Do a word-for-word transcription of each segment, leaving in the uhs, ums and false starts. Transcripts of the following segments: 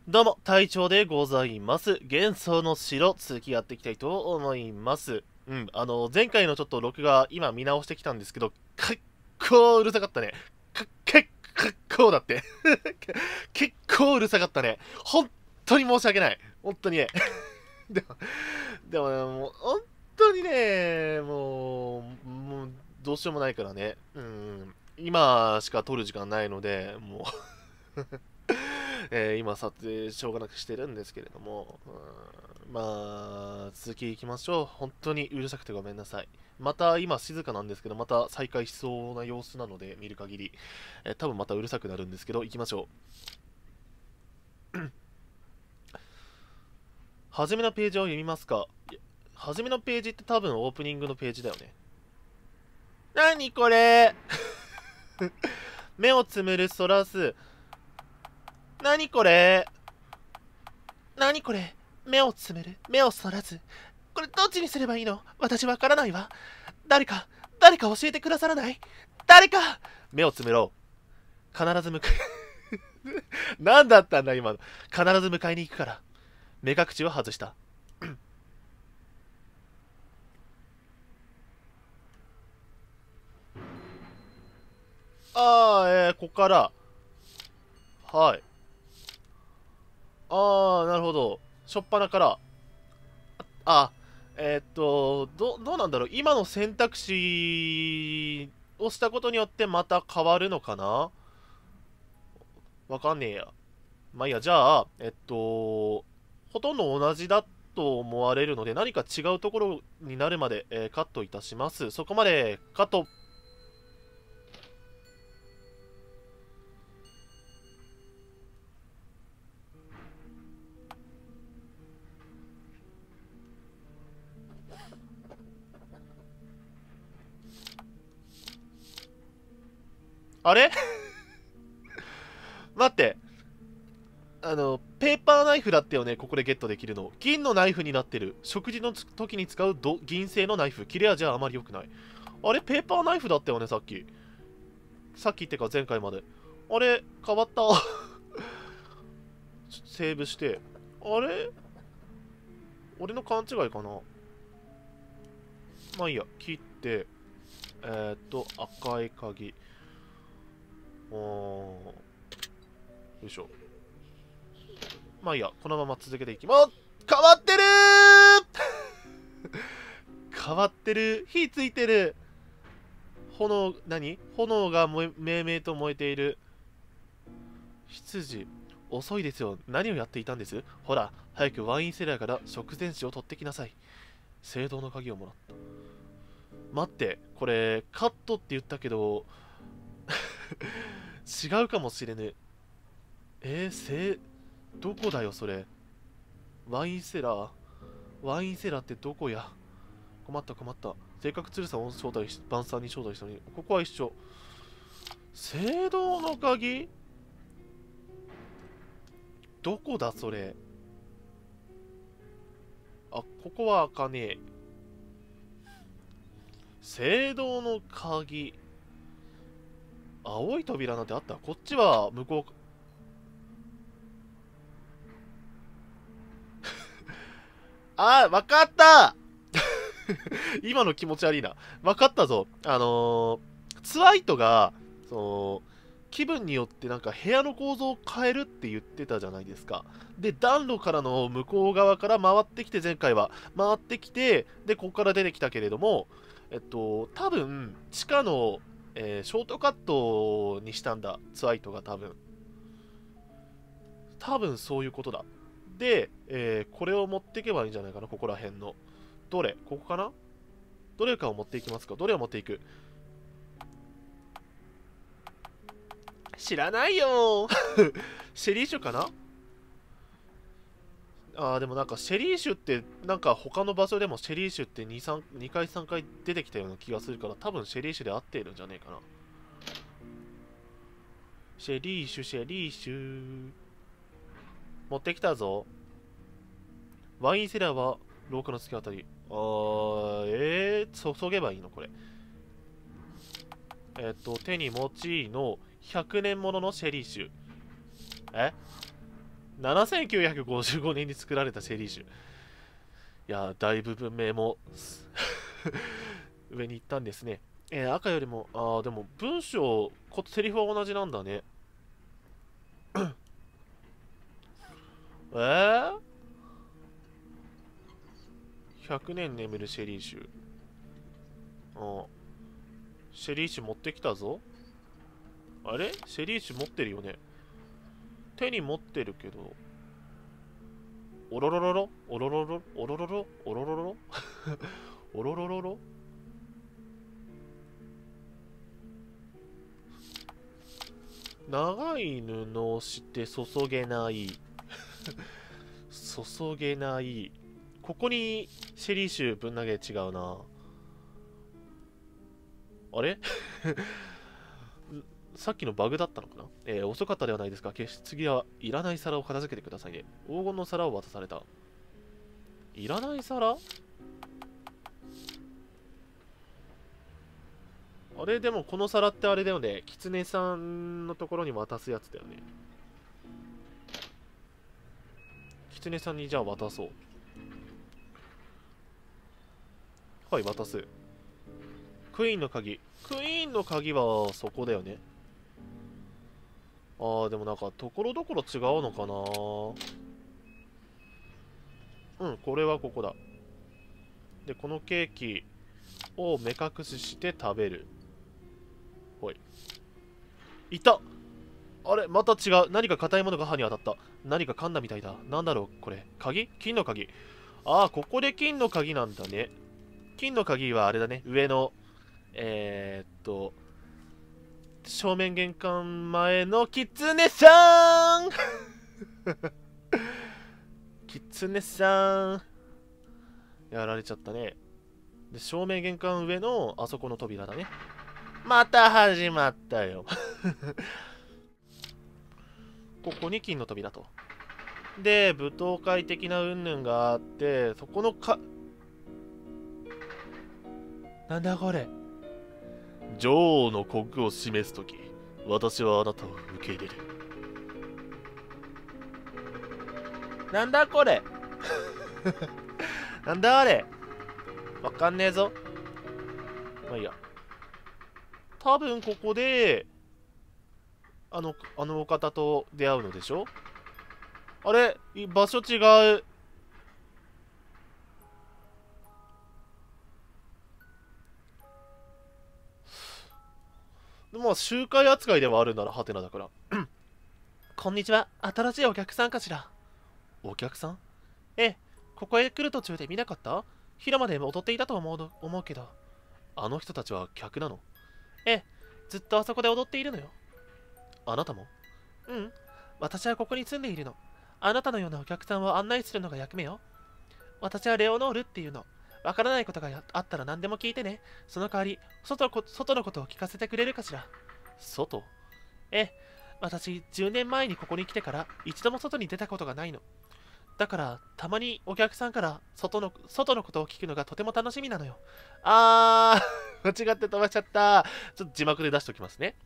どうも、隊長でございます。幻想の城、続きやっていきたいと思います。うん、あの、前回のちょっと録画、今見直してきたんですけど、結構うるさかったね。か、け、結構だって。結構うるさかったね。本当に申し訳ない。本当にね。でも、でもね、もう、本当にね、もう、もう、どうしようもないからね。うん、今しか撮る時間ないので、もうえー今撮影しょうがなくしてるんですけれども、うん、まあ、続きいきましょう。本当にうるさくてごめんなさい。また今静かなんですけど、また再開しそうな様子なので、見る限り、えー多分またうるさくなるんですけど、行きましょう。初めのページを読みますか？いや初めのページって多分オープニングのページだよね。なにこれ目をつむる、そらす。なにこれなにこれ目をつむる、目をそらず。これどっちにすればいいの？私わからないわ。誰か、誰か教えてくださらない？誰か。目をつむろう。必ず迎え何だったんだ今の。必ず迎えに行くから。目隠しを外した。ああ、えー、ここから。はい。ああ、なるほど。しょっぱなから。あ、えーっと、ど、どうなんだろう。今の選択肢をしたことによってまた変わるのかな？わかんねえや。まあいいや、じゃあ、えっと、ほとんど同じだと思われるので、何か違うところになるまで、えーカットいたします。そこまでカット。あれ待って。あの、ペーパーナイフだったよね、ここでゲットできるの。銀のナイフになってる。食事の時に使うど銀製のナイフ。切れ味はあまり良くない。あれ、ペーパーナイフだったよね、さっき。さっきってか前回まで。あれ、変わったセーブして。あれ俺の勘違いかな？まあいいや、切って、えー、っと、赤い鍵。おー、よいしょ。まあいいや、このまま続けていきます。変わってるー変わってる。火ついてる。炎、何炎がもえめいめいと燃えている。羊。遅いですよ。何をやっていたんです？ほら、早くワインセラーから食前酒を取ってきなさい。聖堂の鍵をもらった。待って、これ、カットって言ったけど、違うかもしれぬ。えー、せどこだよ、それ。ワインセラー。ワインセラーってどこや？困った困った。せっかく鶴さんを招待し、晩餐に招待したのに、ここは一緒。聖堂の鍵？どこだ、それ。あ、ここは開かねえ。聖堂の鍵。青い扉なんてあった？こっちは向こう。あー、わかった今の気持ち悪いな。わかったぞ。あのー、ツワイトが、その、気分によってなんか部屋の構造を変えるって言ってたじゃないですか。で、暖炉からの向こう側から回ってきて、前回は回ってきて、で、ここから出てきたけれども、えっと、多分、地下の、えーショートカットにしたんだ。ツワイトが多分。多分そういうことだ。で、えーこれを持っていけばいいんじゃないかな、ここら辺の。どれここかな？どれかを持っていきますか？どれを持っていく？知らないよーシェリー酒かな？あーでもなんかシェリー酒ってなんか他の場所でもシェリー酒ってに、さん にかいさんかい出てきたような気がするから多分シェリー酒で合っているんじゃねえかな。シェリー酒、シェリー酒。持ってきたぞ。ワインセラーは廊下の突き当たり。あー、えー、注げばいいのこれ。えっと、手に持ちのひゃくねんもののシェリー酒。えななせんきゅうひゃくごじゅうごねんに作られたシェリー酒。いや、だいぶ文明も上に行ったんですね。えー赤よりも、ああ、でも文章、こセリフは同じなんだね。えー、ひゃくねん眠るシェリー酒。ああ、シェリー酒持ってきたぞ。あれシェリー酒持ってるよね。手に持ってるけど。おろろろろおろろろおろろろおろろろおろろろろ長い布をして注げない注げない。ここにシェリー酒ぶん投げ違うな。あれさっきのバグだったのかな。えー、遅かったではないですか。決して次はいらない皿を片付けてくださいね。黄金の皿を渡された。いらない皿？あれでもこの皿ってあれだよね。キツネさんのところに渡すやつだよね。キツネさんにじゃあ渡そう。はい、渡す。クイーンの鍵。クイーンの鍵はそこだよね。あー、でもなんか、ところどころ違うのかな。うん、これはここだ。で、このケーキを目隠しして食べる。ほい。いた！あれまた違う。何か硬いものが歯に当たった。何か噛んだみたいだ。なんだろうこれ。鍵？金の鍵。ああ、ここで金の鍵なんだね。金の鍵はあれだね。上の、えー、っと、正面玄関前のキツネさんキツネさんやられちゃったね。で、正面玄関上のあそこの扉だね。また始まったよここに金の扉と。で、舞踏会的な云々があって、そこのか、なんだこれ。女王の国を示すとき、私はあなたを受け入れる。なんだこれなんだあれ。わかんねえぞ。まあいいや。多分ここで、あの、あのお方と出会うのでしょ。あれ場所違う。まあ、集会扱いではあるならハテナだから。こんにちは。新しいお客さんかしら。お客さん？ええ、ここへ来る途中で見なかった？広間で踊っていたと思うの思うけど。あの人たちは客なの？ええ、ずっとあそこで踊っているのよ。あなたも？うん。私はここに住んでいるの。あなたのようなお客さんを案内するのが役目よ。私はレオノールっていうの。わからないことがあったら何でも聞いてね。その代わり、外こ外のことを聞かせてくれるかしら。外？ええ、私、じゅうねんまえにここに来てから一度も外に出たことがないの。だから、たまにお客さんから外の外のことを聞くのがとても楽しみなのよ。あー、間違って飛ばしちゃった。ちょっと字幕で出しておきますね。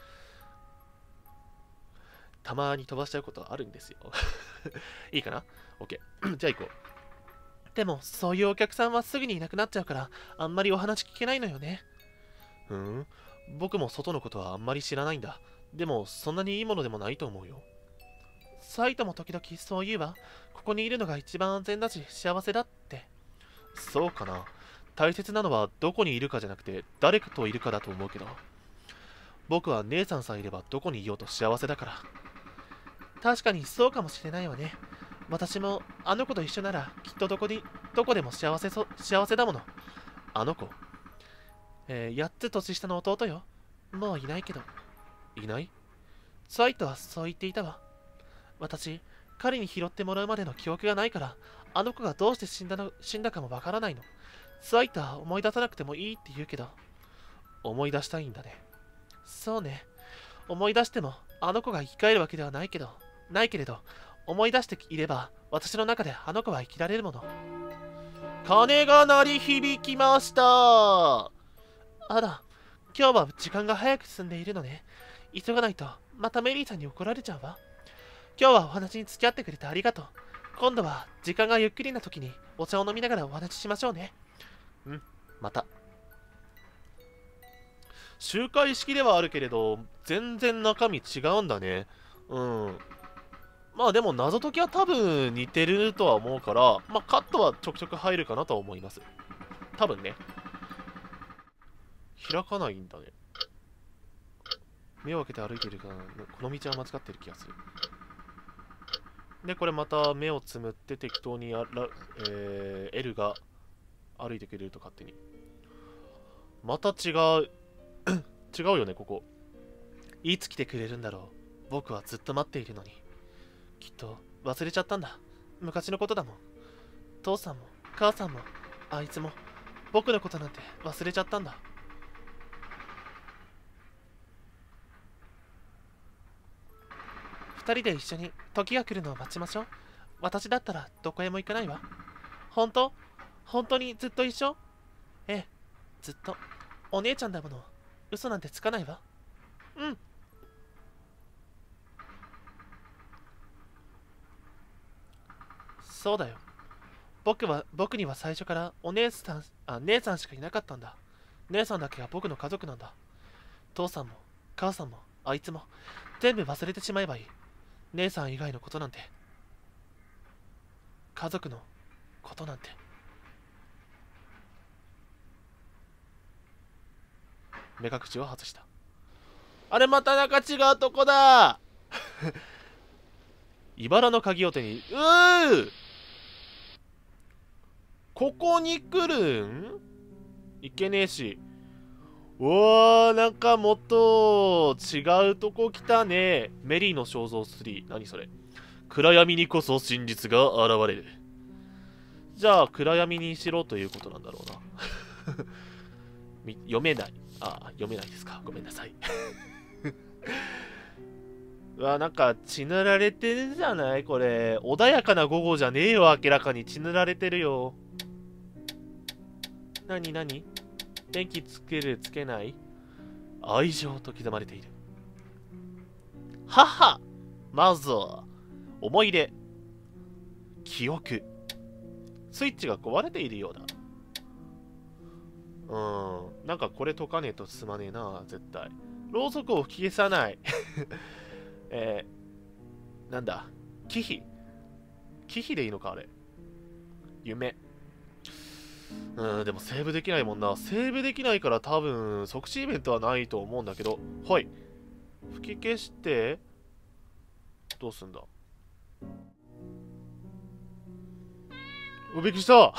たまに飛ばしちゃうことはあるんですよ。いいかな？ OK。じゃあ行こう。でも、そういうお客さんはすぐにいなくなっちゃうから、あんまりお話聞けないのよね。ふーん。僕も外のことはあんまり知らないんだ。でも、そんなにいいものでもないと思うよ。サイトも時々そう言うわ。ここにいるのが一番安全だし、幸せだって。そうかな。大切なのはどこにいるかじゃなくて、誰かといるかだと思うけど。僕は姉さんさえいればどこにいようと幸せだから。確かにそうかもしれないわね。私もあの子と一緒ならきっとどこにどこでも幸せそ幸せだもの。あの子、えー、やっつ年下の弟よ。もういないけど。いない？ツワイトはそう言っていたわ。私、彼に拾ってもらうまでの記憶がないから、あの子がどうして死んだの死んだかもわからないの。ツワイトは思い出さなくてもいいって言うけど。思い出したいんだね。そうね。思い出してもあの子が生き返るわけではないけど、ないけれど、思い出していれば私の中であの子は生きられるもの。鐘が鳴り響きました。あら、今日は時間が早く進んでいるのね。急がないとまたメリーさんに怒られちゃうわ。 今日はお話に付き合ってくれてありがとう。今度は時間がゆっくりな時にお茶を飲みながらお話ししましょうね。うん、また。集会式ではあるけれど、全然中身違うんだね。うん。まあでも謎解きは多分似てるとは思うから、まあカットはちょくちょく入るかなとは思います。多分ね。開かないんだね。目を開けて歩いているから、この道は間違ってる気がする。で、これまた目をつむって適当にやら、えー、L が歩いてくれると勝手に。また違う。違うよね、ここ。いつ来てくれるんだろう。僕はずっと待っているのに。きっと忘れちゃったんだ。昔のことだもん。父さんも母さんもあいつも僕のことなんて忘れちゃったんだ。二人で一緒に時が来るのを待ちましょう。私だったらどこへも行かないわ。本当本当にずっと一緒？ええ、ずっと。お姉ちゃんだもの。嘘なんてつかないわ。うん。そうだよ。僕は、僕には最初からお姉さん、あ、姉さんしかいなかったんだ。姉さんだけが僕の家族なんだ。父さんも、母さんも、あいつも、全部忘れてしまえばいい。姉さん以外のことなんて。家族のことなんて。目隠しを外した。あれまたなんか違うとこだ茨の鍵を手に、うーここに来るんいけねえし。うわー、なんかもっと違うとこ来たね。メリーの肖像スリー。何それ。暗闇にこそ真実が現れる。じゃあ、暗闇にしろということなんだろうな。読めない。ああ、読めないですか。ごめんなさい。うわ、なんか血塗られてるじゃないこれ。穏やかな午後じゃねえよ。明らかに血塗られてるよ。なになに電気つけるつけない愛情と刻まれている。母まずは、思い出。記憶。スイッチが壊れているようだ。うーん。なんかこれ解かねえと進まねえな、絶対。ろうそくを消さない。えー、なんだ。忌避忌避でいいのか、あれ。夢。うん、でもセーブできないもんな。セーブできないから多分、即死イベントはないと思うんだけど。はい。吹き消して、どうすんだ。うびっくりした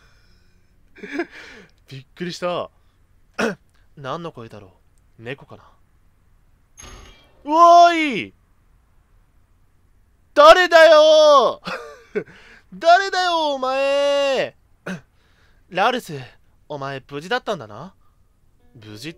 びっくりした何の声だろう猫かな。うおーい誰だよ誰だよお前ラルス、お前無事だったんだな。無事って、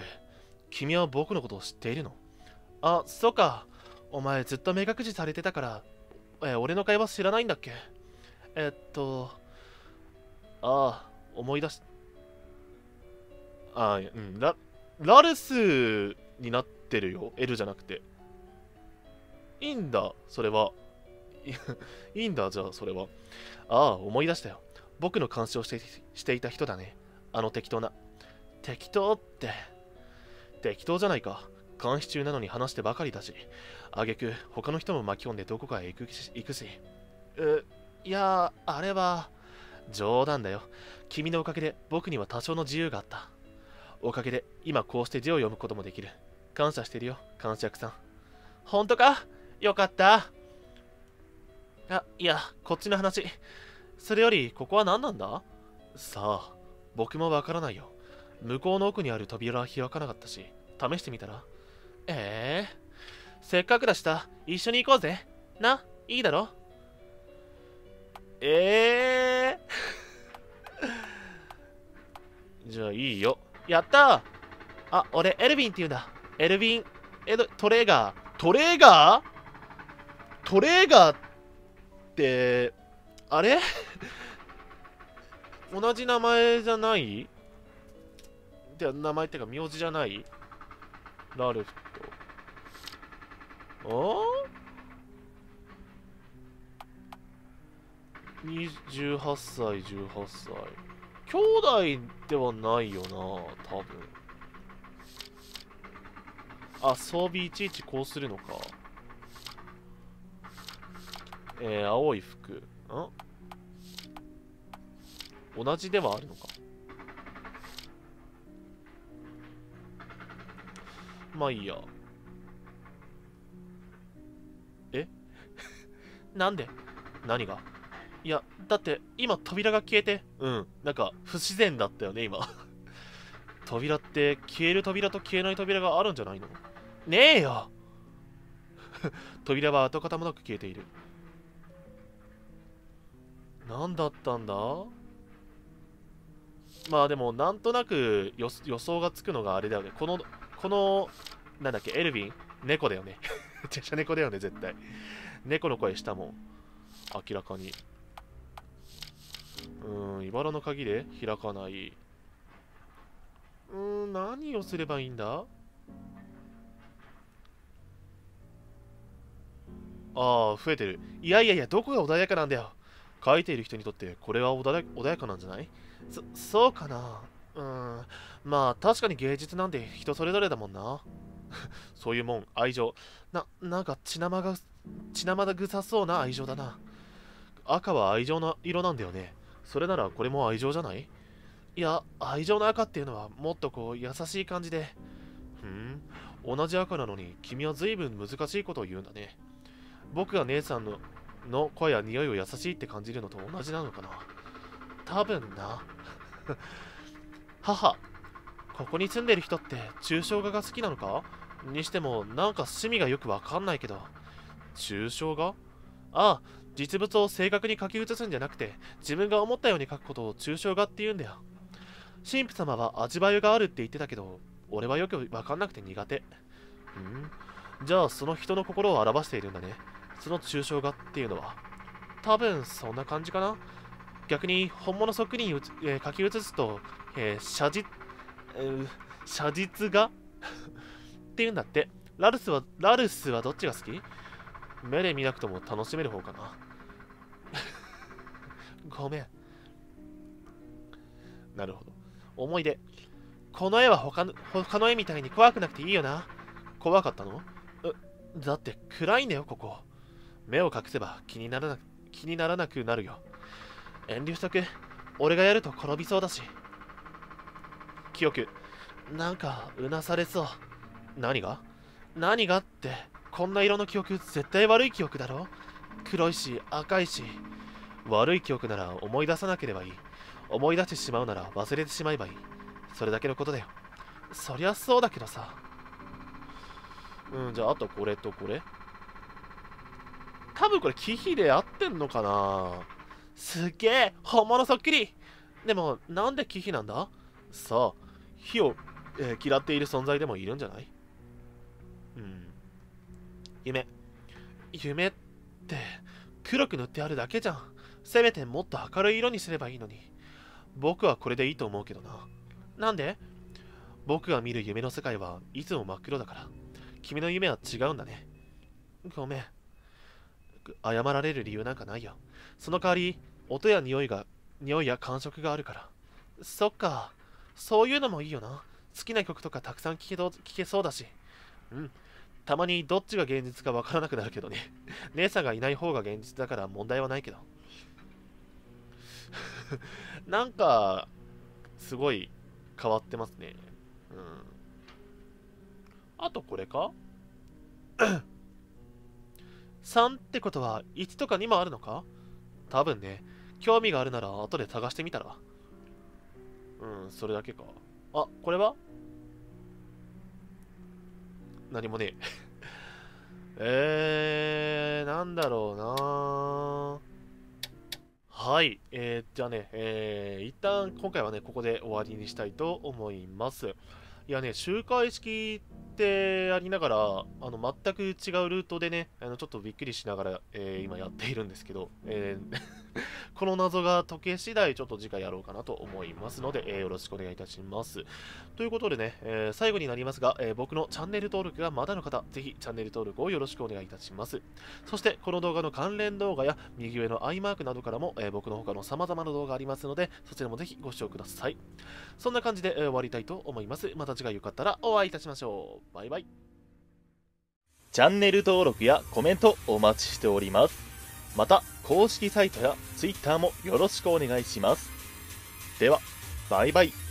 君は僕のことを知っているの？あ、そうか。お前ずっと目隠しされてたから、え、俺の会話知らないんだっけ？えっと、ああ、思い出し、ああ、うん、ラ、ラルスになってるよ。L じゃなくて。いいんだ、それは。いいんだ、じゃあ、それは。ああ、思い出したよ。僕の監視をしてしていた人だね。あの適当な。適当って。適当じゃないか。監視中なのに話してばかりだし。あげく、他の人も巻き込んでどこかへ行くし。行くしう、いや、あれは、冗談だよ。君のおかげで僕には多少の自由があった。おかげで今こうして字を読むこともできる。感謝してるよ、監視役さん。ほんとか？よかった。あ、いや、こっちの話。それより、ここは何なんだ？さあ、僕もわからないよ。向こうの奥にある扉は開かなかったし、試してみたら？ええー、せっかくだした、一緒に行こうぜ。な、いいだろ？ええー、じゃあいいよ。やったー。あ、俺、エルヴィンって言うんだ。エルヴィン、エド、トレーガー。トレーガートレーガーって、あれ同じ名前じゃないで、名前ってか名字じゃないラルフと。あにじゅうはっさい、じゅうはっさい。兄弟ではないよな、多分。あ、装備いちいちこうするのか。えー、青い服。ん同じではあるのか。まあいいや。えなんで何がいや、だって今扉が消えて、うん、なんか不自然だったよね、今。扉って消える扉と消えない扉があるんじゃないの？ねえよ扉は跡形もなく消えている。何だったんだ？まあでも、なんとなく予予想がつくのがあれだよね。この、この、なんだっけ、エルヴィン猫だよね。ちゃちゃ猫だよね、絶対。猫の声したもん。明らかに。うーん、茨の鍵で開かない。うーん、何をすればいいんだ？ああ、増えてる。いやいやいや、どこが穏やかなんだよ。書いている人にとってこれは穏や穏やかなんじゃない？そ、そうかな。うーん。まあ、確かに芸術なんて人それぞれだもんな。そういうもん、愛情。な、なんか血生が、血生が臭そうな愛情だな。赤は愛情の色なんだよね。それならこれも愛情じゃない？いや、愛情の赤っていうのはもっとこう優しい感じで。ふん、同じ赤なのに君は随分難しいことを言うんだね。僕が姉さんのの声や匂いを優しいって感じるのと同じなのかな。多分な。母、ここに住んでる人って抽象画が好きなのか？にしてもなんか趣味がよくわかんないけど。抽象画？ああ、実物を正確に書き写すんじゃなくて自分が思ったように書くことを抽象画って言うんだよ。神父様は味わいがあるって言ってたけど、俺はよくわかんなくて苦手。うん、じゃあその人の心を表しているんだね。その抽象画っていうのは。多分そんな感じかな。逆に本物そっくりにうつ、えー書き写すと、えー写実、えー写実画っていうんだって。ラルスは、ラルスはどっちが好き？目で見なくとも楽しめる方かな。ごめん。なるほど。思い出。この絵は他の他の絵みたいに怖くなくていいよな。怖かったの？うだって暗いんだよ、ここ。目を隠せば気にならな気にならなくなるよ。遠慮しとく。俺がやると転びそうだし。記憶。なんか、うなされそう。何が？何がって、こんな色の記憶絶対悪い記憶だろ？黒いし、赤いし。悪い記憶なら思い出さなければいい。思い出してしまうなら忘れてしまえばいい。それだけのことだよ。そりゃそうだけどさ。うん、じゃああとこれとこれ。多分これ木比で合ってんのかな？すっげえ本物そっくり。でもなんで木比なんだ？さあ、火を、えー嫌っている存在でもいるんじゃない？うん。夢。夢って黒く塗ってあるだけじゃん。せめてもっと明るい色にすればいいのに。僕はこれでいいと思うけどな。なんで？僕が見る夢の世界はいつも真っ黒だから。君の夢は違うんだね。ごめん。謝られる理由なんかないよ。その代わり、音や匂いが、匂いや感触があるから。そっか。そういうのもいいよな。好きな曲とかたくさん聴けど聴けそうだし。うん。たまにどっちが現実かわからなくなるけどね。姉さんがいない方が現実だから問題はないけど。なんか、すごい変わってますね。うん。あとこれか？ さん ってことはいちとかにもあるのか？多分ね。興味があるなら後で探してみたら。うん、それだけか。あ、これは何もねえ。えー、なんだろうな。はい。えー、じゃあね、えー、一旦今回はね、ここで終わりにしたいと思います。いやね、集会式ってありながら、あの全く違うルートでね、あのちょっとびっくりしながら、えー今やっているんですけど、えーこの謎が解け次第、ちょっと次回やろうかなと思いますので、えーよろしくお願いいたします。ということでね、えー最後になりますが、えー僕のチャンネル登録がまだの方、ぜひチャンネル登録をよろしくお願いいたします。そして、この動画の関連動画や右上の アイマークなどからも、えー僕の他の様々な動画ありますので、そちらもぜひご視聴ください。そんな感じで、えー終わりたいと思います。また次回よかったらお会いいたしましょう。バイバイ。チャンネル登録やコメントお待ちしております。また、公式サイトや Twitter もよろしくお願いします。では、バイバイ。